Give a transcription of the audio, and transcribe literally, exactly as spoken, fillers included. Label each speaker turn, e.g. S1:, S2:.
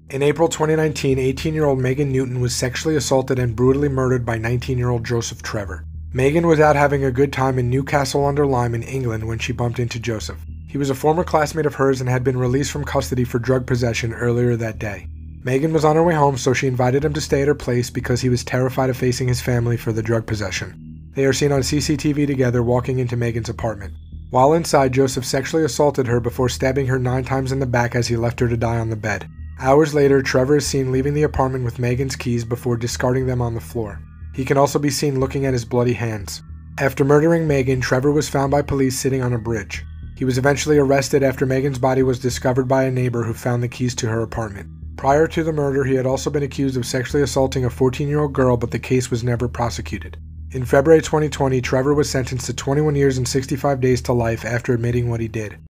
S1: In April twenty nineteen, eighteen-year-old Megan Newton was sexually assaulted and brutally murdered by nineteen-year-old Joseph Trevor. Megan was out having a good time in Newcastle-Under-Lyme in England when she bumped into Joseph. He was a former classmate of hers and had been released from custody for drug possession earlier that day. Megan was on her way home, so she invited him to stay at her place because he was terrified of facing his family for the drug possession. They are seen on C C T V together walking into Megan's apartment. While inside, Joseph sexually assaulted her before stabbing her nine times in the back as he left her to die on the bed. Hours later, Trevor is seen leaving the apartment with Megan's keys before discarding them on the floor. He can also be seen looking at his bloody hands. After murdering Megan, Trevor was found by police sitting on a bridge. He was eventually arrested after Megan's body was discovered by a neighbor who found the keys to her apartment. Prior to the murder, he had also been accused of sexually assaulting a fourteen-year-old girl, but the case was never prosecuted. In February twenty twenty, Trevor was sentenced to twenty-one years and sixty-five days to life after admitting what he did.